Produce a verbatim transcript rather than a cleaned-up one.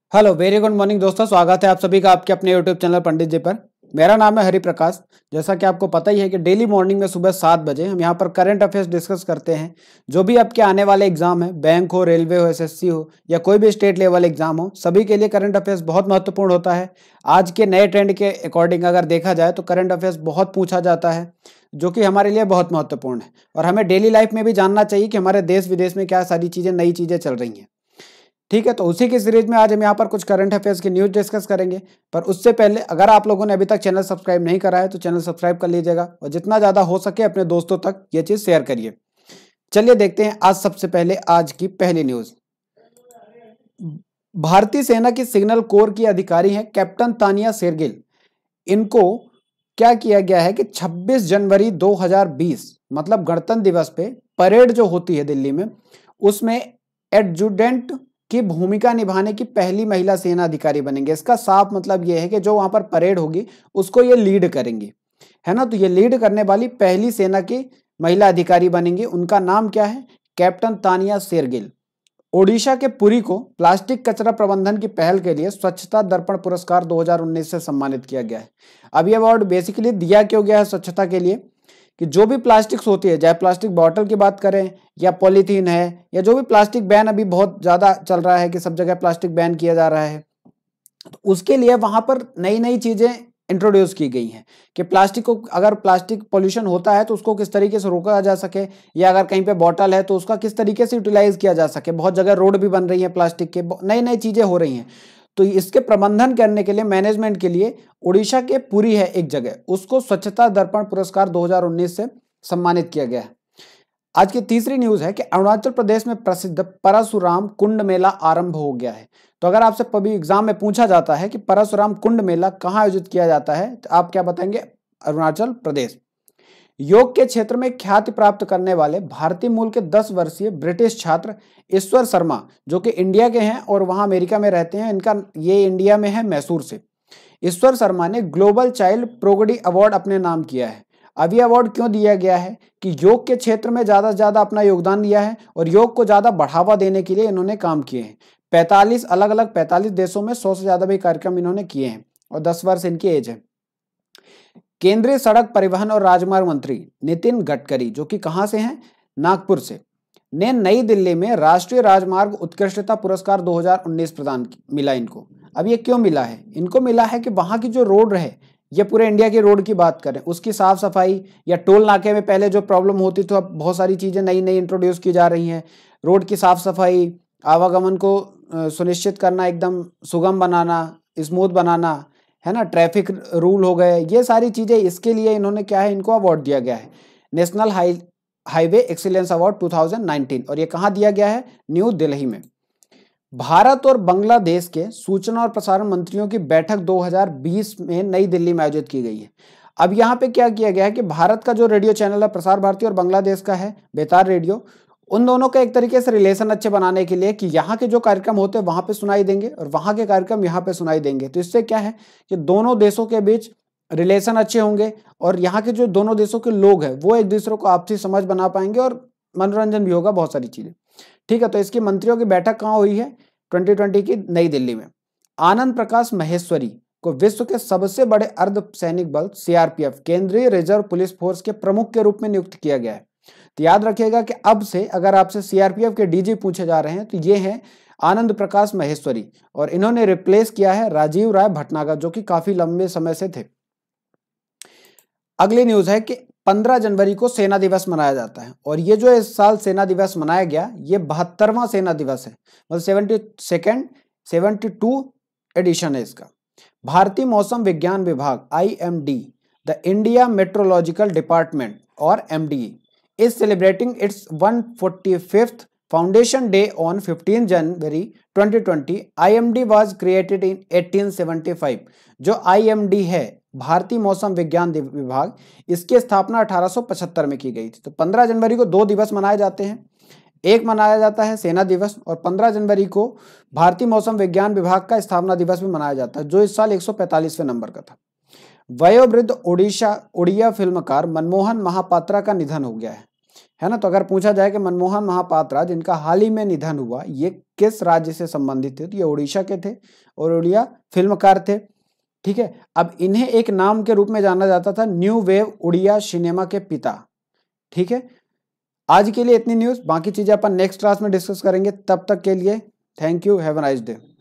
Hello very good morning दोस्तों, स्वागत है आप सभी का आपके अपने यूट्यूब चैनल पंडित जी पर। मेरा नाम है हरि प्रकाश। जैसा कि आपको पता ही है कि डेली मॉर्निंग में सुबह सात बजे हम यहाँ पर करंट अफेयर्स डिस्कस करते हैं। जो भी आपके आने वाले एग्जाम है, बैंक हो, रेलवे हो, एसएससी हो या कोई भी स्टेट लेवल एग्जाम हो, सभी के लिए करंट अफेयर्स बहुत महत्वपूर्ण होता है। आज के नए ट्रेंड के अकॉर्डिंग अगर देखा जाए तो करंट अफेयर्स बहुत पूछा जाता है, जो कि हमारे लिए बहुत महत्वपूर्ण है और हमें डेली लाइफ में भी जानना चाहिए कि हमारे देश विदेश में क्या सारी चीज़ें, नई चीज़ें चल रही हैं। ठीक है, तो उसी की सीरीज में आज हम यहाँ पर कुछ करंट अफेयर्स की न्यूज़ डिस्कस करेंगे। पर उससे पहले अगर आप लोगों ने अभी तक चैनल सब्सक्राइब नहीं करा है तो चैनल सब्सक्राइब कर लीजिएगा और जितना ज़्यादा हो सके अपने दोस्तों तक ये चीज़ शेयर करिए। चलिए देखते हैं आज सबसे पहले आज की पहली न्यूज़। भारतीय सेना की सिग्नल कोर की अधिकारी हैं कैप्टन तानिया शेरगिल। इनको क्या किया गया है कि छब्बीस जनवरी दो हज़ार बीस मतलब गणतंत्र दिवस पे परेड जो होती है दिल्ली में, उसमें एडजुटेंट की भूमिका निभाने की पहली महिला सेना अधिकारी बनेंगे। इसका साफ मतलब यह है कि जो वहां पर परेड होगी उसको ये लीड करेंगी, है ना। तो ये लीड करने वाली पहली सेना की महिला अधिकारी बनेंगी। उनका नाम क्या है? कैप्टन तानिया शेरगिल। ओडिशा के पुरी को प्लास्टिक कचरा प्रबंधन की पहल के लिए स्वच्छता दर्पण पुरस्कार दो हज़ार उन्नीस से सम्मानित किया गया है। अब ये अवार्ड बेसिकली दिया क्यों गया है स्वच्छता के लिए कि जो भी प्लास्टिक्स होती है, चाहे प्लास्टिक बॉटल की बात करें या पॉलीथीन है या जो भी प्लास्टिक बैन अभी बहुत ज़्यादा चल रहा है कि सब जगह प्लास्टिक बैन किया जा रहा है, तो उसके लिए वहाँ पर नई नई चीज़ें इंट्रोड्यूस की गई हैं कि प्लास्टिक को, अगर प्लास्टिक पोल्यूशन होता है तो उसको किस तरीके से रोका जा सके, या अगर कहीं पे बॉटल है तो उसका किस तरीके से यूटिलाइज किया जा सके। बहुत जगह रोड भी बन रही है प्लास्टिक के, नई नई चीज़ें हो रही हैं। तो इसके प्रबंधन करने के लिए, मैनेजमेंट के लिए उड़ीसा के पुरी है एक जगह, उसको स्वच्छता दर्पण पुरस्कार दो हज़ार उन्नीस से सम्मानित किया गया है। आज की तीसरी न्यूज है कि अरुणाचल प्रदेश में प्रसिद्ध परशुराम कुंड मेला आरंभ हो गया है। तो अगर आपसे कभी एग्जाम में पूछा जाता है कि परशुराम कुंड मेला कहाँ आयोजित किया जाता है, तो आप क्या बताएंगे? अरुणाचल प्रदेश। योग के क्षेत्र में ख्याति प्राप्त करने वाले भारतीय मूल के दस वर्षीय ब्रिटिश छात्र ईश्वर शर्मा, जो कि इंडिया के हैं और वहां अमेरिका में रहते हैं, इनका ये इंडिया में है मैसूर से। ईश्वर शर्मा ने ग्लोबल चाइल्ड प्रोग्रेडी अवार्ड अपने नाम किया है। अब ये अवार्ड क्यों दिया गया है कि योग के क्षेत्र में ज्यादा से ज्यादा अपना योगदान दिया है और योग को ज्यादा बढ़ावा देने के लिए इन्होंने काम किए हैं। पैंतालीस अलग अलग पैंतालीस देशों में सौ से ज्यादा भी कार्यक्रम इन्होंने किए हैं और दस वर्ष इनकी एज है। केंद्रीय सड़क परिवहन और राजमार्ग मंत्री नितिन गडकरी, जो कि कहां से हैं? नागपुर से, ने नई दिल्ली में राष्ट्रीय राजमार्ग उत्कृष्टता पुरस्कार दो हज़ार उन्नीस प्रदान मिला इनको। अब ये क्यों मिला है? इनको मिला है कि वहां की जो रोड है, ये पूरे इंडिया की रोड की बात करें, उसकी साफ सफाई, या टोल नाके में पहले जो प्रॉब्लम होती थी, अब बहुत सारी चीजें नई नई इंट्रोड्यूस की जा रही हैं। रोड की साफ सफाई, आवागमन को सुनिश्चित करना, एकदम सुगम बनाना, स्मूथ बनाना, है ना, ट्रैफिक रूल हो गए, ये सारी चीजें, इसके लिए इन्होंने क्या है, इनको अवार्ड दिया गया है national high highway excellence award दो हज़ार उन्नीस। और ये कहाँ दिया गया है? न्यू दिल्ली में। भारत और बांग्लादेश के सूचना और प्रसारण मंत्रियों की बैठक दो हज़ार बीस में नई दिल्ली में आयोजित की गई है। अब यहाँ पे क्या किया गया है कि भारत का जो रेडियो चैनल है प्रसार भारती, और बांग्लादेश का है बेतार रेडियो, उन दोनों का एक तरीके से रिलेशन अच्छे बनाने के लिए कि यहाँ के जो कार्यक्रम होते हैं वहां पे सुनाई देंगे और वहां के कार्यक्रम यहाँ पे सुनाई देंगे। तो इससे क्या है कि दोनों देशों के बीच रिलेशन अच्छे होंगे और यहाँ के जो दोनों देशों के लोग हैं वो एक दूसरे को आपसी समझ बना पाएंगे और मनोरंजन भी होगा, बहुत सारी चीजें। ठीक है, तो इसकी मंत्रियों की बैठक कहाँ हुई है? ट्वेंटी ट्वेंटी की नई दिल्ली में। आनंद प्रकाश महेश्वरी को विश्व के सबसे बड़े अर्ध सैनिक बल सीआरपीएफ, केंद्रीय रिजर्व पुलिस फोर्स के प्रमुख के रूप में नियुक्त किया गया है। तो याद रखिएगा कि अब से अगर आपसे सीआरपीएफ के डीजी पूछे जा रहे हैं तो ये हैं आनंद प्रकाश महेश्वरी, और इन्होंने रिप्लेस किया है राजीव राय भटनागर, जो कि काफी लंबे समय से थे। अगली न्यूज है कि पंद्रह जनवरी को सेना दिवस मनाया जाता है और ये जो इस साल सेना दिवस मनाया गया, ये बहत्तरवां सेना दिवस है, मतलब seventy second seventy two edition है इसका। भारतीय मौसम विज्ञान विभाग I M D, the India meteorological department और M D is celebrating its one hundred forty-fifth foundation day on fifteenth January twenty twenty. I M D was created in eighteen seventy-five. जो I M D है, भारतीय मौसम विज्ञान विभाग, इसकी स्थापना अठारह सौ पचहत्तर में की गई थी। तो पंद्रह जनवरी को दो दिवस मनाए जाते हैं, एक मनाया जाता है सेना दिवस और पंद्रह जनवरी को भारतीय मौसम विज्ञान विभाग का स्थापना दिवस भी मनाया जाता है, जो इस साल एक सौ पैंतालीसवें नंबर का था। वयोवृद्ध ओडिशा उड़िया फिल्मकार मनमोहन महापात्रा का निधन हो गया है। है ना। तो अगर पूछा जाए कि मनमोहन महापात्रा जिनका हाल ही में निधन हुआ, ये किस राज्य से संबंधित थे, तो ये उड़ीसा के थे और उड़िया फिल्मकार थे। ठीक है, अब इन्हें एक नाम के रूप में जाना जाता था, न्यू वेव उड़िया सिनेमा के पिता। ठीक है, आज के लिए इतनी न्यूज, बाकी चीजें अपन नेक्स्ट क्लास में डिस्कस करेंगे। तब तक के लिए thank you, have a nice day.